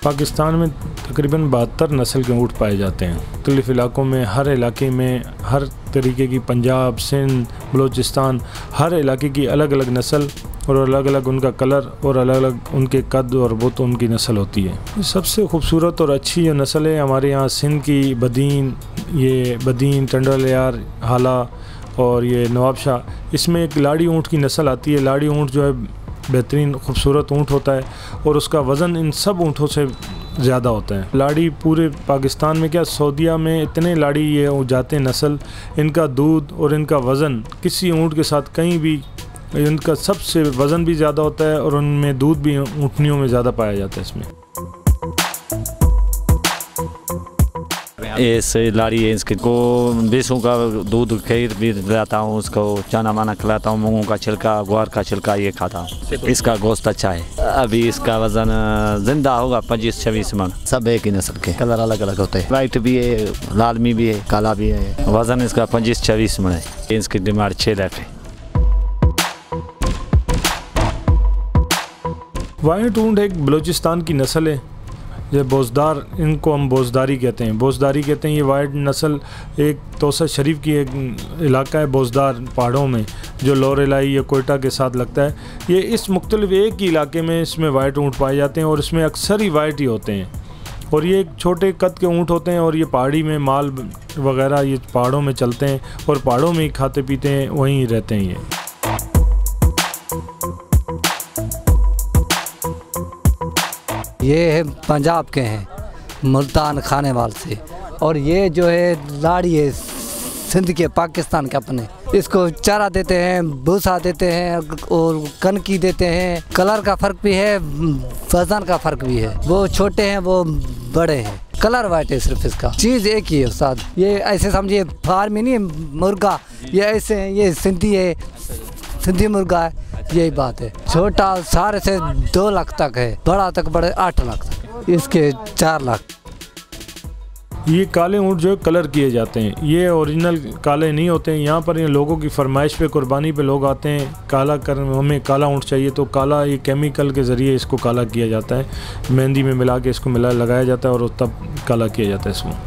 पाकिस्तान में तकरीबन 72 नस्ल के ऊँट पाए जाते हैं मुख्तलिफ इलाकों में। हर इलाके में हर तरीके की, पंजाब, सिंध, बलूचिस्तान, हर इलाके की अलग अलग नस्ल और अलग अलग उनका कलर और अलग अलग उनके कद और वो तो उनकी नस्ल होती है। सबसे खूबसूरत और अच्छी जो नस्ल है हमारे यहाँ सिंध की बदीन, ये बदीन, टंडरलियार, हाला और ये नवाबशाह, इसमें एक लाड़ी ऊँट की नस्ल आती है। लाड़ी ऊँट जो है बेहतरीन खूबसूरत ऊँट होता है और उसका वज़न इन सब ऊँटों से ज़्यादा होता है। लाड़ी पूरे पाकिस्तान में क्या, सऊदीया में इतने लाड़ी ये जाते हैं नस्ल, इनका दूध और इनका वज़न किसी ऊँट के साथ कहीं भी, इनका सबसे वज़न भी ज़्यादा होता है और उनमें दूध भी ऊँटनियों में ज़्यादा पाया जाता है। इसमें इस लाड़ी है, इसको भैंसों का दूध खीर भी खिलाता हूँ, उसको चना माना खिलाता हूँ, मूंगों का छिलका, ग्वार का छिलका ये खाता हूँ। इसका गोश्त अच्छा है। अभी इसका वज़न जिंदा होगा 25-26 मन। सब एक ही नस्ल के, कलर अलग अलग होते हैं। वाइट भी है, लाल में भी है, काला भी है। वज़न इसका 25-26 मन है। इसकी डिमांड 6 लाख है। वाइट ऊँट एक बलूचिस्तान की नस्ल है। ये बोजदार, इनको हम बोजदारी कहते हैं। बोजदारी कहते हैं ये वाइट नस्ल एक तोसा शरीफ की एक इलाका है बोजदार पहाड़ों में, जो लोरेलाई या कोयटा के साथ लगता है। ये इस मुख्तलिफ एक ही इलाके में इसमें वाइट ऊँट पाए जाते हैं और इसमें अक्सर ही वाइट ही होते हैं और ये एक छोटे कद के ऊँट होते हैं और ये पहाड़ी में माल वगैरह ये पहाड़ों में चलते हैं और पहाड़ों में ही खाते पीते हैं, वहीं रहते हैं। ये है पंजाब के हैं, मुल्तान खानेवाल से, और ये जो है लाड़ी है सिंध के, पाकिस्तान के अपने। इसको चारा देते हैं, भूसा देते हैं और कनकी देते हैं। कलर का फ़र्क भी है, वजन का फ़र्क भी है। वो छोटे हैं, वो बड़े हैं। कलर वाइट है सिर्फ, इसका चीज़ एक ही है उस्ताद। ये ऐसे समझिए फार्म ही नहीं मुर्गा, ये ऐसे हैं, ये सिंधी है, सिंधी मुर्गा है, यही बात है। छोटा सारे से 2 लाख तक है, बड़ा तक बड़े 8 लाख तक, इसके 4 लाख। ये काले ऊँट जो कलर किए जाते हैं, ये ओरिजिनल काले नहीं होते हैं। यहाँ पर ये लोगों की फरमाइश पे, कुर्बानी पे लोग आते हैं, काला कर हमें काला ऊँट चाहिए, तो काला ये केमिकल के ज़रिए इसको काला किया जाता है। मेहंदी में मिला के इसको लगाया जाता है और तब काला किया जाता है इसको।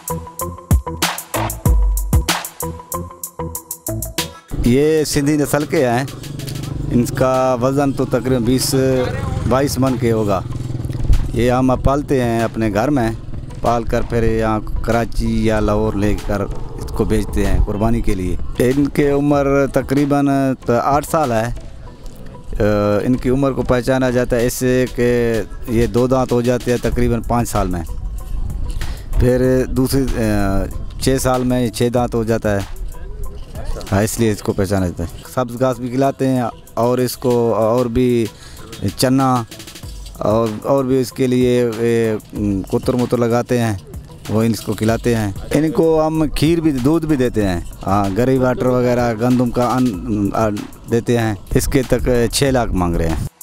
ये सिंधी नस्ल के हैं। इनका वज़न तो तकरीबन 20-22 मन के होगा। ये हम पालते हैं अपने घर में, पाल कर फिर यहाँ कराची या लाहौर लेकर इसको बेचते हैं कुर्बानी के लिए। इनके उम्र तकरीबन 8 साल है। इनकी उम्र को पहचाना जाता है इससे कि ये 2 दांत हो जाते हैं तकरीबन 5 साल में, फिर दूसरी 6 साल में 6 दांत हो जाता है। हाँ, इसलिए इसको पहचाना जाता है। सब्ज़ घास भी खिलाते हैं और इसको और भी चना और भी इसके लिए कुतर मुतर लगाते हैं, वो इसको खिलाते हैं। इनको हम खीर भी, दूध भी देते हैं। हाँ, गरी वाटर वगैरह, गंदम का अन्न देते हैं। इसके तक 6 लाख मांग रहे हैं।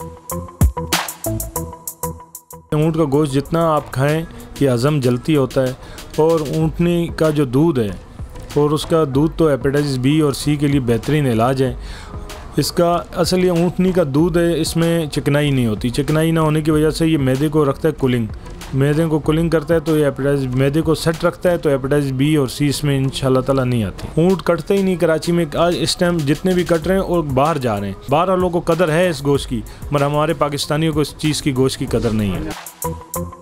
ऊँट का गोश्त जितना आप खाएं ये हज़म जल्दी होता है और ऊँटनी का जो दूध है और उसका दूध तो हेपेटाइटिस बी और सी के लिए बेहतरीन इलाज है। इसका असल ये ऊँटनी का दूध है, इसमें चिकनाई नहीं होती। चिकनाई ना होने की वजह से ये मैदे को रखता है कूलिंग, मैदे को कूलिंग करता है, तो ये हेपेटाइटिस, मैदे को सेट रखता है, तो हेपेटाइटिस बी और सी इसमें इंशाल्लाह ताला नहीं आती। ऊँट कटते ही नहीं कराची में। आज इस टाइम जितने भी कट रहे हैं और बाहर जा रहे हैं, बाहर वालों को कदर है इस गोश्त की, मगर हमारे पाकिस्तानियों को इस चीज़ की गोश्त की कदर नहीं है।